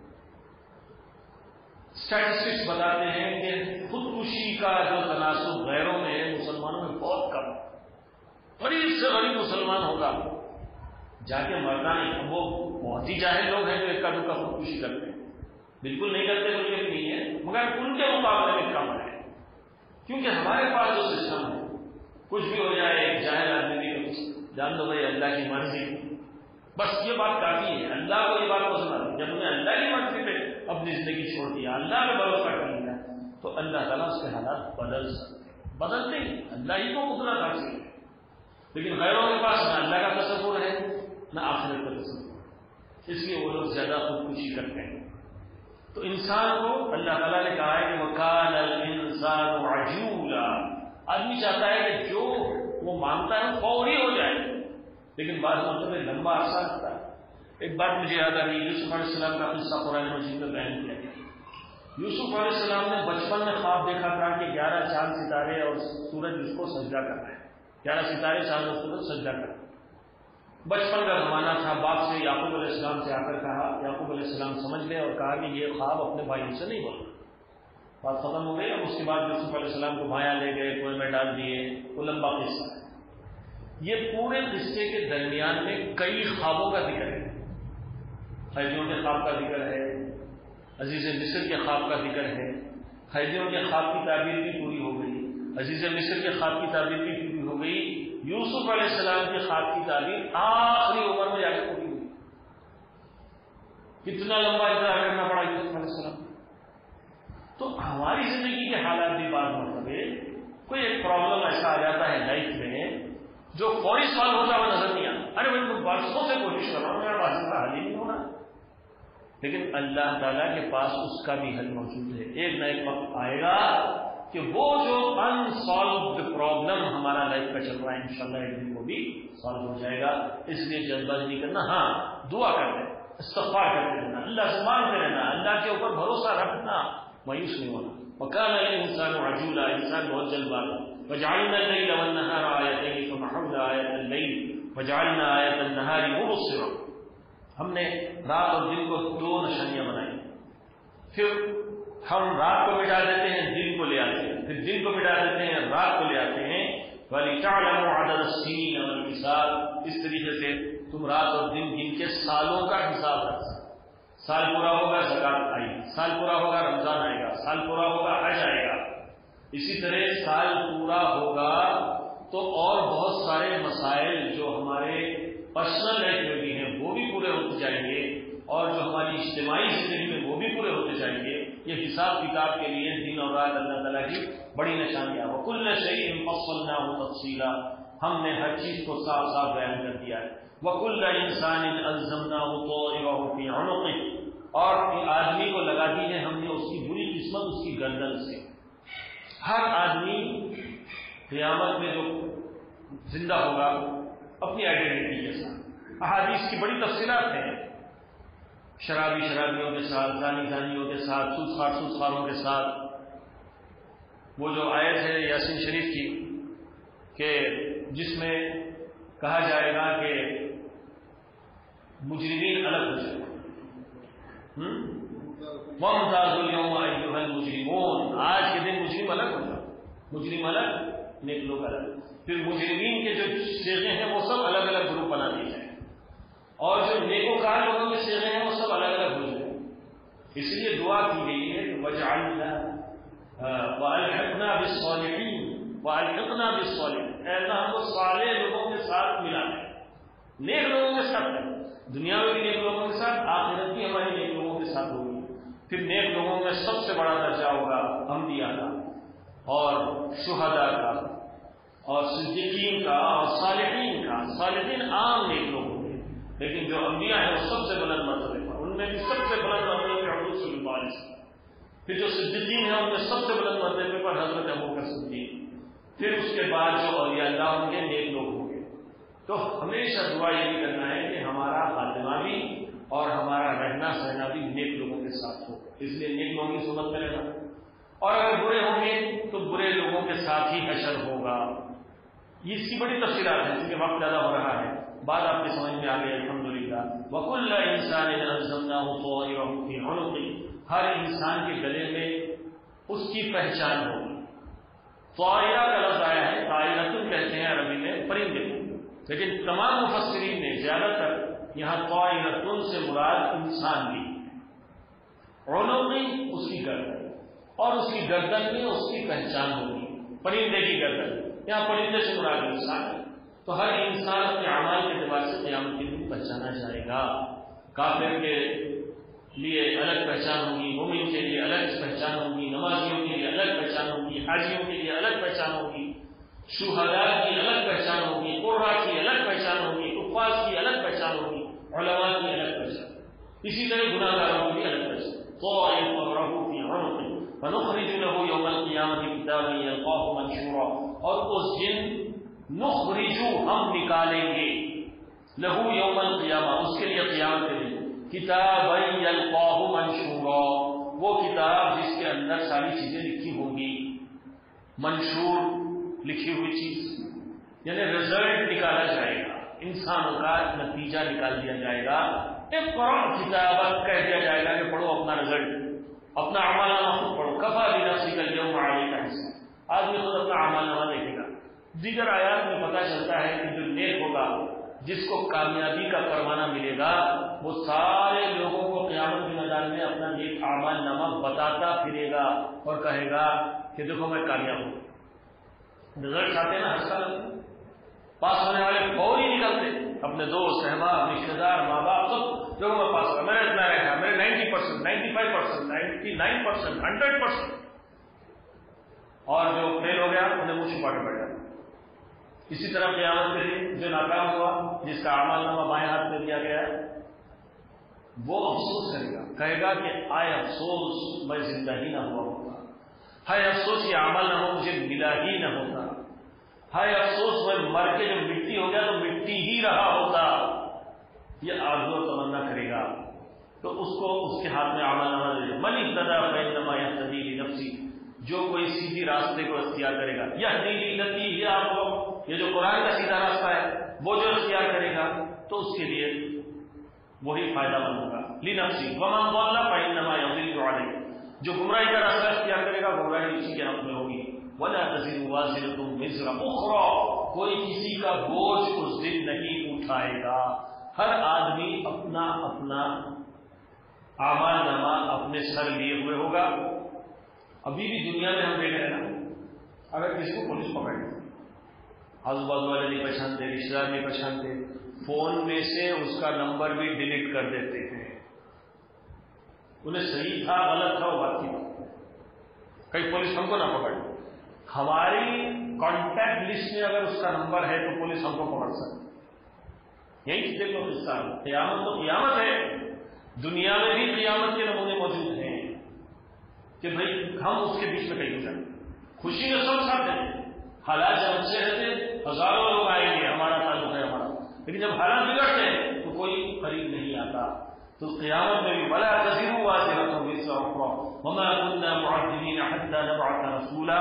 اسٹیٹسٹکس بتاتے ہیں کہ خودکشی کا جو تناسب غیروں میں ہے مسلمانوں میں بہت کم. غریب سے غریب مسلمان ہوگا جا کے مرنا نہیں. وہ بہت ہی جاہل لوگ ہیں جو ایک کا دو کا خودکشی کرتے ہیں، بالکل نہیں کرتے بلکہ بھی نہیں ہے، مگر ان کے مقابلے میں کم ہے. کیونکہ ہمارے پاس جو سسٹم ہے کچھ بھی ہو جائے ایک جاہل آدمی بھی جان دو بھائی اللہ کی مرضی، بس یہ بات کافی ہے. اللہ کو یہ بات پسند آتی. جب انہیں اللہ کی مرضی پہ اپنی زندگی چھوڑ دیا، اللہ پہ بھروسہ کر لیا، تو اللہ تعالیٰ اس کے حالات بدل سکتے. بدلتے ہی اللہ ہی کو قدرت حاصل ہے. لیکن غیروں کے پاس نہ اللہ کا تصور ہے نہ آخرت کا تصور، اس لیے وہ لوگ زیادہ خودکشی کرتے ہیں. تو انسان کو اللہ تعالیٰ نے کہا ہے کہ وَكَانَ الْإِنسَانُ عَجُولًا. آدمی چاہتا ہے کہ جو وہ مانگتا ہے فوری ہو جائے، لیکن بعض مرتبہ لمبا عرصہ لگتا ہے. ایک بات مجھے یاد آ رہی ہے، یوسف علیہ السلام کا قصہ قرآن مجید میں بیان کیا گیا. یوسف علیہ السلام نے بچپن میں خواب دیکھا تھا کہ گیارہ چاند ستارے اور سورج اس کو سجدہ کرنا ہے. گیارہ ستارے چاند اور سورج سجدہ کرنا. بچپن کا زمانہ تھا. باپ سے یعقوب علیہ السلام سے آ کر کہا، یعقوب علیہ السلام سمجھ گئے اور کہا کہ یہ خواب اپنے بھائیوں سے نہیں بولنا. بات ختم ہو گئی. اب اس کے بعد یوسف علیہ السلام کو بھایا لے گئے, کنویں میں ڈال دیے, وہ لمبا قصہ ہے. یہ پورے قصے کے درمیان میں کئی خوابوں کا ذکر ہے. قیدیوں کے خواب کا ذکر ہے, عزیز مصر کے خواب کا ذکر ہے. قیدیوں کے خواب کی تعبیر بھی پوری ہو گئی, عزیز مصر کے خواب کی تعبیر بھی پوری ہو گئی, یوسف علیہ السلام کے خواب کی تعبیر آخری عمر میں جا کے پوری ہوئی. کتنا لمبا انتظار کرنا پڑا یوسف علیہ السلام. تو ہماری زندگی کے حالات بھی بعض مرتبہ کوئی ایک پرابلم ایسا آ جاتا ہے لائف میں جو فوری سوال ہوتا ہوا نظر نہیں آتا. ارے بھائی تم برسوں سے کوشش کر رہا ہوں, میرا بات کا حل ہی نہیں ہونا. لیکن اللہ تعالیٰ کے پاس اس کا بھی حل موجود ہے. ایک نہ ایک وقت آئے گا کہ وہ جو انسالوڈ پرابلم ہمارا لائف کا چل رہا ہے انشاءاللہ ایک دن وہ بھی سالو ہو جائے گا. اس لیے جلد بازی نہیں کرنا, ہاں دعا کرتے, استغفار کرتے رہنا, اللہ سے مانگتے رہنا, اللہ کے اوپر بھروسہ رکھنا, مایوس نہیں ہونا. وَكَانَ الْإِنسَانُ عَجُولًا, انسان بہت جلد باز. وَجَعَلْنَا اللَّيْلَ وَالنَّهَارَ آيَتَيْنِ فَمَحَوْنَا آيَةَ اللَّيْلِ وَجَعَلْنَا آيَةَ النَّهَارِ مُبْصِرًا. ہم نے رات اور دن کو دو نشانیاں بنائی. پھر ہم رات کو مٹا دیتے ہیں, دن کو لے آتے ہیں, پھر دن کو مٹا دیتے ہیں, رات کو لے آتے ہیں. وَلِتَعْلَمُوا عَدَدَ السِّنِينَ وَالْحِسَابَ, اس طریقے سے تم رات اور دن گن کے سالوں کا حساب رکھ. سال پورا ہوگا زکات آئے گی, سال پورا ہوگا رمضان آئے گا, سال پورا ہوگا حج آئے گا. اسی طرح سال پورا ہوگا تو اور بہت سارے مسائل جو ہمارے پرسنل لائف میں بھی ہیں وہ بھی پورے ہوتے جائیں گے, اور جو ہماری اجتماعی زندگی میں وہ بھی پورے ہوتے جائیں گے. یہ حساب کتاب کے لیے دن اور رات اللہ تعالیٰ کی بڑی نشانیاں. وَكُلَّ شَيْءٍ فَصَّلْنَاهُ تَفْصِيلًا, ہم نے ہر چیز کو صاف صاف بیان کر دیا ہے. وَكُلَّ إِنسَانٍ أَلْزَمْنَاهُ طَائِرَهُ فِي عُنُقِهِ, اور آدمی کو لگا دی ہے ہم نے اس کی بری قسمت اس کی گردن سے. ہر آدمی قیامت میں جو زندہ ہوگا اپنی آئیڈینٹی کے ساتھ. احادیث کی بڑی تفصیلات ہیں, شرابی شرابیوں کے ساتھ, زانی زانیوں کے ساتھ, سودخوار سودخواروں کے ساتھ. وہ جو آیت ہے یاسین شریف کی کہ جس میں کہا جائے گا کہ مجرمین الگ ہو جائے گا. وَامْتَازُوا الْيَوْمَ أَيُّهَا الْمُجْرِمُونَ, آج کے دن مجرم الگ ہو جائے, مجرم الگ, نیک لوگ الگ. پھر مجرمین کے جو صیغے ہیں وہ سب الگ الگ گروپ بنا دیے جائیں, اور جو نیکوکار لوگوں کے صیغے ہیں وہ سب الگ الگ ہو جائیں. اس لیے دعا کی گئی ہے کہ وَجْعَلْنَا وَأَلْحِقْنَا بِالصَّالِحِينَ وَأَلْحِقْنَا بِالصَّالِحِينَ, اے اللہ ہم کو صالح لوگوں کے ساتھ ملا دے, نیک لوگوں کے ساتھ. دنیا میں بھی نیک لوگوں کے ساتھ, آخرت بھی ہماری نیک لوگوں کے ساتھ ہوگی. پھر نیک لوگوں میں سب سے بڑا درجہ ہوگا انبیاء کا اور شہداء کا اور صدیقین کا اور صالحین کا. صالحین عام نیک لوگ ہوں گے, لیکن جو انبیاء ہیں وہ سب سے بلند مرتبے پر, ان میں بھی سب سے بلند مرتبے پر حضرت صلی اللہ علیہ وسلم. پھر جو صدیقین ہیں ان میں سب سے بلند مرتبے پر حضرت ابوبکر صدیق. پھر اس کے بعد جو اولیاء اللہ ہوں گے, نیک لوگ ہوں گے. تو ہمیشہ دعا یہ بھی کرنا ہے کہ ہمارا خاتمہ بھی اور ہمارا رہنا سہنا بھی نیک لوگوں کے ساتھ ہو. اس لیے نیک لوگوں کی صحبت میں رہنا, اور اگر برے ہوں گے تو برے لوگوں کے ساتھ ہی حشر ہوگا. یہ اس کی بڑی تفصیلات ہیں, کیونکہ وقت زیادہ ہو رہا ہے. بات آپ کے سمجھ میں آ گئی الحمدللہ. وَكُلَّ إِنسَانٍ أَلْزَمْنَاهُ طَائِرَهُ فِي عُنُقِهِ, ہر انسان کے گلے میں اس کی پہچان ہوگی. طائرہ کا لفظ آیا ہے, طائرۃ کہتے ہیں عربی میں پرندے, لیکن تمام مفسرین نے زیادہ تر یہاں طائرۃ سے مراد انسان بھی. عنق اس کی گردن, اور اس کی گردن میں اس کی پہچان ہوگی, پرندے کی گردن. یہاں پرندے سے مراد انسان ہے. تو ہر انسان اپنے اعمال کے اعتبار سے قیامت کے دن پہچانا جائے گا. کافر کے لیے الگ پہچان ہوگی, مومن کے لیے الگ پہچان ہوگی, نمازیوں کے لیے الگ پہچان ہوگی, حاجیوں کے لیے الگ پہچان ہوگی, شہداء کی الگ پہچان ہوگی, قرہ کی الگ پہچان ہوگی, حفاظ کی الگ پہچان ہوگی, علماء کی الگ پہچان. اسی طرح گناہ گاروں کی الگ پہچان. طائرۃ فی عنقہ فنخرج له یوم القیامة کتابا یلقاہ منشورا, اور اس دن نخرج ہم نکالیں گے, لہو یوم القیامہ اس کے لیے قیامت کے دن, کتابا یلقاہ منشورا, وہ کتاب جس کے اندر ساری چیزیں لکھی ہوں گی. منشور لکھی ہوئی چیز یعنی رزلٹ نکالا جائے گا, انسانوں کا نتیجہ نکال دیا جائے گا. اقرأ کتابک کہہ دیا جائے گا کہ پڑھو اپنا رزلٹ. اپنا اعمال نامہ خود پڑھو، کفا بنفسک الیوم علیک حسیبا، آدمی خود اپنا اعمال نامہ دیکھے گا۔ دیگر آیات میں پتہ چلتا ہے کہ جو نیک ہوگا، جس کو کامیابی کا پروانہ ملے گا، وہ سارے لوگوں کو قیامت کے میدان میں اپنا نیک اعمال نامہ بتاتا پھرے گا اور کہے گا کہ دیکھو میں کامیاب ہوں۔ رزلٹ آتے نا ہر سال پاس ہونے والے فوری نکلتے، اپنے دوست احباب رشتے دار ماں باپ سب جو میں پاس ہوا، میرا اتنا رہا، میرے ninety percent ninety five percent ninety nine percent hundred percent, اور جو فیل ہو گیا انہیں منہ چھپانے پڑ گیا۔ اسی طرح قیامت کے دن جو ناکام ہوا، جس کا اعمال نامہ بائیں ہاتھ میں دیا گیا ہے، وہ افسوس کرے گا، کہے گا کہ آئے افسوس میں زندہ ہی نہ ہوا ہوتا، ہائے افسوس یہ عمل نامہ مجھے ملا ہی نہ ہوتا، ہائے افسوس میں مر کے جب مٹی ہو گیا تو مٹی ہی رہا ہوتا، یہ آرزو اور تمنا کرے گا۔ تو اس کو اس کے ہاتھ میں عمل نامہ دے دے، من اهتدى فإنما يهتدي لنفسه، جو کوئی سیدھی راستے کو اختیار کرے گا، یہدی للتی ہی، آپ لوگ یہ جو قرآن کا سیدھا راستہ ہے وہ جو اختیار کرے گا تو اس کے لیے وہی فائدہ مند ہوگا، لنفسه، ومن ضل فإنما يضل عليه، جو گمراہی کا راستہ اختیار کرے گا گمراہی اسی کے حق میں ہوگی، ولا تزر وازرة وزر أخرى، کوئی کسی کا بوجھ اس دن نہیں اٹھائے گا، ہر آدمی اپنا اپنا اعمال نامہ اپنے سر لیے ہوئے ہوگا۔ ابھی بھی دنیا میں ہم دیکھ رہے ہیں نا، اگر کسی کو پولیس پکڑے، آزو بازو والے نہیں پہچانتے، رشتے دار نہیں پہچانتے، فون میں سے اس کا نمبر بھی ڈیلیٹ کر دیتے ہیں، انہیں صحیح تھا غلط تھا وہ بات کی بات، کہیں پولیس ہم کو نہ پکڑے، ہماری کانٹیکٹ لسٹ میں اگر اس کا نمبر ہے تو پولیس ہم کو پکڑ سکتی، یہی دیکھو قصہ، قیامت تو قیامت ہے، دنیا میں بھی قیامت کے نمونے موجود ہیں کہ بھائی ہم اس کے بیچ میں کہیں جائیں، خوشی میں سب ساتھ ہیں، حالات جب اچھے رہتے ہزاروں لوگ آئیں گے، ہمارا تعلق ہے ہمارا، لیکن جب حالات بگڑتے ہیں تو کوئی قریب نہیں آتا۔ تو قیامت میں بھی ولا تزر وازرة وزر أخرى وما كنا معذبين حتى نبعث رسولا،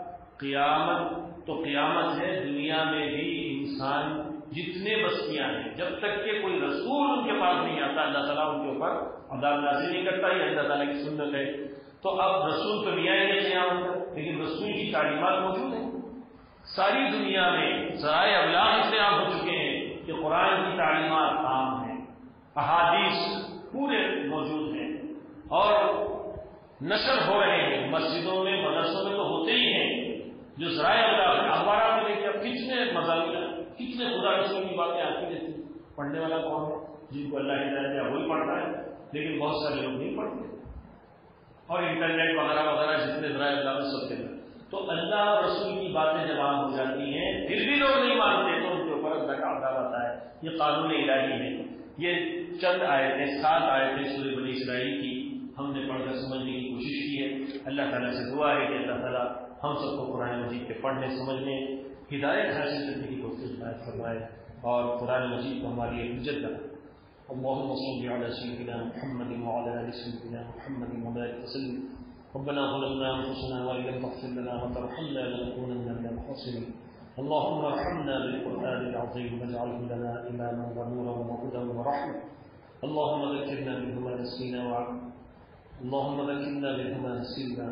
قیامت تو قیامت ہے، دنیا میں بھی انسان جتنے بستیاں ہیں جب تک کہ کوئی رسول ان کے پاس نہیں آتا اللہ تعالیٰ ان کے اوپر عذاب نازل نہیں کرتا، یہ اللہ تعالیٰ کی سنت ہے۔ تو اب رسول تو نہیں آئیں گے قیامت تک، لیکن رسول کی تعلیمات موجود ہیں، ساری دنیا میں ذرائع ابلاغ اس لیے عام ہو چکے ہیں کہ قرآن کی تعلیمات عام ہیں، احادیث پورے موجود ہیں اور نشر ہو رہے ہیں، مسجدوں میں مدرسوں میں تو ہوتے ہی ہیں، جو ذرائع ابلاغ اخبارات میں دیکھیں اب کتنے مضامین، کتنے خدا رسول کی باتیں آتی رہتی، پڑھنے والا کون ہے؟ جن کو اللہ ہدایت دیا وہی پڑھتا ہے، لیکن بہت سارے لوگ نہیں پڑھتے، اور انٹرنیٹ وغیرہ وغیرہ جتنے ذرائع ابلاغ سب کے اندر، تو اللہ اور رسول کی باتیں جب عام ہو جاتی ہیں پھر بھی لوگ نہیں مانتے تو ان کے اوپر اللہ کا عذاب آتا ہے۔ یہ قانون الہی ہے۔ یہ چند آیتیں، سات آیتیں سورہ بنی اسرائیل کی ہم نے پڑھ کر سمجھنے کی کوشش کی ہے۔ اللہ تعالیٰ سے دعا ہے کہ اللہ تعالیٰ ہم سب کو قرآن مجید کے پڑھنے سمجھنے ہدایت حاصل کرنے کی توفیق عنایت فرمائے اور قرآن مجید کو ہماری حجت بنائے۔ اللهم صل على سيدنا محمد وعلى ال سيدنا محمد وبارك وسلم۔ ربنا ظلمنا انفسنا وان لم تغفر لنا وترحمنا لنكونن من الخاسرين۔ اللهم ارحمنا بالقرآن العظيم واجعله لنا إماما ونورا وهدى ورحمة۔ اللهم ذكرنا منه ما نسينا اللهم ذكرنا منه ما نسينا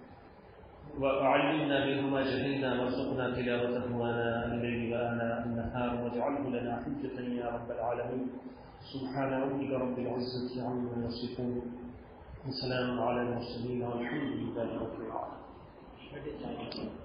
وعلمنا منه ما جهلنا وارزقنا تلاوته آناء الليل وآناء النهار واجعله لنا حجة يا رب العالمين۔ سبحان ربك رب العزة عما يصفون وسلام على المرسلين والحمد لله رب العالمين۔